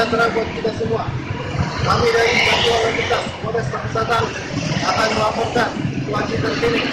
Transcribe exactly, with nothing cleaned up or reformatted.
sejahtera buat kita semua. Kami dari Satuan Lalu Lintas Polres Bangka Selatan akan melaporkan situasi terkini